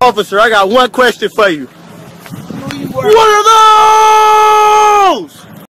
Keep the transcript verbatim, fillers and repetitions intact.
Officer, I got one question for you. Who you work?